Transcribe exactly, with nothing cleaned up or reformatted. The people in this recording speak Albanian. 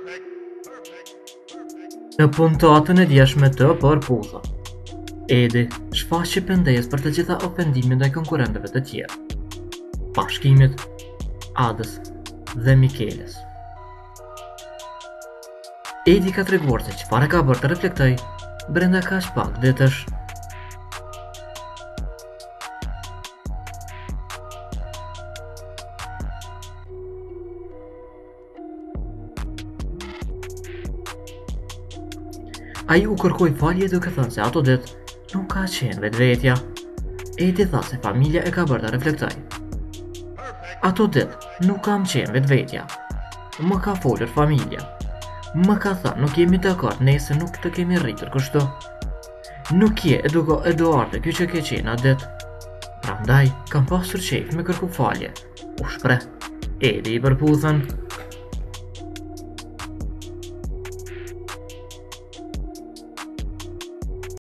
Në puntatën e djeshme të Përpuza, Edi shfaqi pendes për të gjitha ofendimet ndaj konkurrentëve të tjerë, Bashkimit, Adës dhe Mikeles. Edi ka treguar se çfarë ka bërë të reflektoj brenda kaq pak ditësh. Ai u kërkoi falje duke thënë se ato ditë nuk ka qenë vetvetja. Edi tha se familja e ka bërë të reflektoj. Ato ditë nuk kam qenë vetvetja. Më ka folur familja. Më ka thënë nuk jemi dakord nëse nuk të kemi rritur kështu. Nuk je eduko Eduardo ky që ke qenë atë ditë. Prandaj kam pasur qejf me kërku falje. U shpreh Edi i Përpuzën.